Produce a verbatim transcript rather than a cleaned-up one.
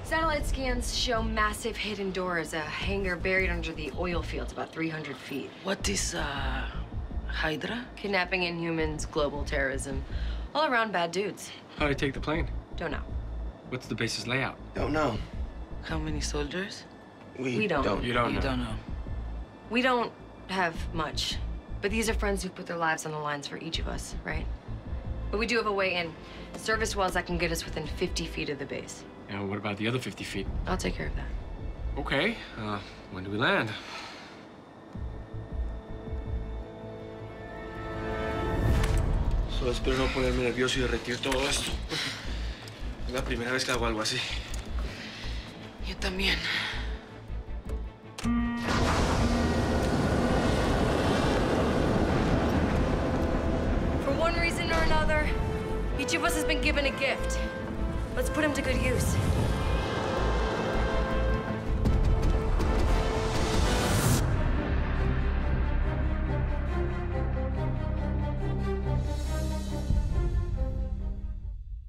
Satellite scans show massive hidden doors, a hangar buried under the oil fields about three hundred feet. What is, uh, Hydra? Kidnapping inhumans, global terrorism, all around bad dudes. How'd I take the plane? Don't know. What's the base's layout? Don't know. How many soldiers? We, We don't. don't. You don't You know. don't know. We don't have much, but these are friends who put their lives on the lines for each of us, right? But we do have a way in. Service wells that can get us within fifty feet of the base. And what about the other fifty feet? I'll take care of that. Okay, uh, when do we land? Solo espero no ponerme nervioso y derretir todo esto. Es la primera vez que hago algo así. Yo también. For one reason or another, each of us has been given a gift. Let's put him to good use.